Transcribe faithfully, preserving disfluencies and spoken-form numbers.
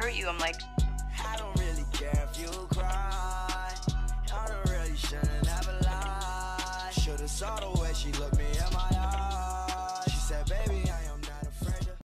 hurt you. I'm like, I don't really care if you cry. I don't really shouldn't have a lie. Should've saw the way she looked